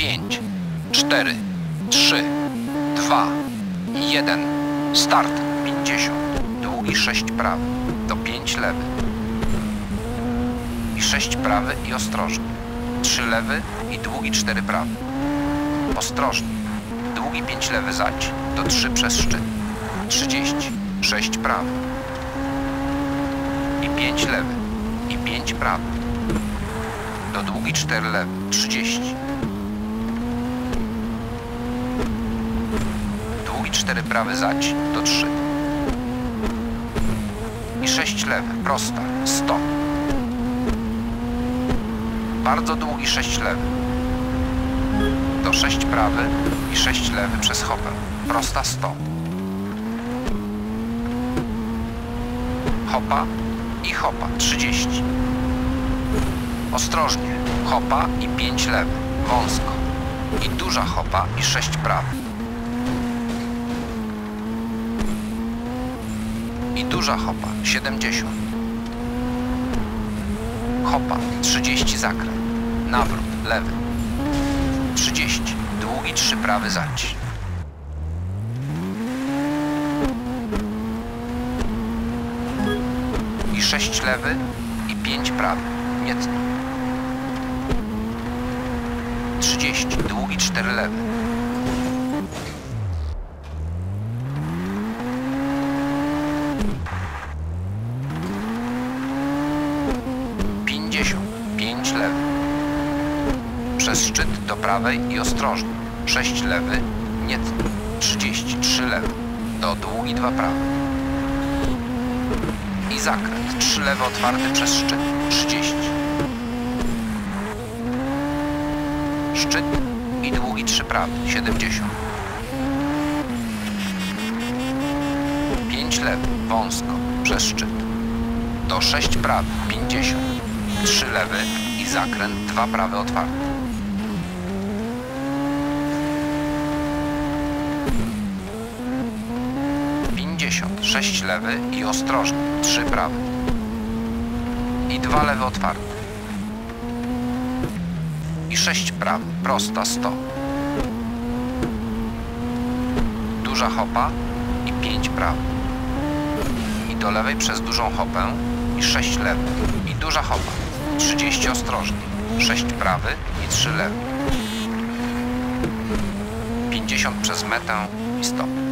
5, 4, 3, 2, 1. Start. 50. Długi 6 prawy. Do 5 lewy. I 6 prawy i ostrożnie. 3 lewy i długi 4 prawy. Ostrożnie. Długi 5 lewy zać. Do 3 przez szczyt. 30. 6 prawy. I 5 lewy. I 5 prawy. Do długi 4 lewy. 30. Długi 4 prawy zać. Do 3. I 6 lewy. Prosta. 100. Bardzo długi 6 lewy. Do 6 prawy i 6 lewy przez hopę. Prosta 100. Hopa i hopa 30. Ostrożnie. Hopa i 5 lewy. Wąsko. I duża hopa i 6 prawy. I duża hopa 70. Hopa 30 zakręt. Nawrót lewy. 30. Długi 3 prawy zać. I 6 lewy i 5 prawy. Nie tnij. 30. Długi 4 lewy. Przez szczyt do prawej i ostrożnie. 6 lewy, nie tnij. 33 lewy. Do długi 2 prawy. I zakręt. 3 lewy otwarty przez szczyt. 30. Szczyt i długi 3 prawy. 70. 5 lewy. Wąsko. Przez szczyt. Do 6 prawy. 50. 3 lewy i zakręt. 2 prawy otwarte. 6 lewy i ostrożnie. 3 prawe. I 2 lewy otwarte. I 6 prawy. Prosta 100. Duża hopa i 5 prawy. I do lewej przez dużą hopę i 6 lewy. I duża hopa. 30 ostrożnie. 6 prawy i 3 lewy. 50 przez metę i stop.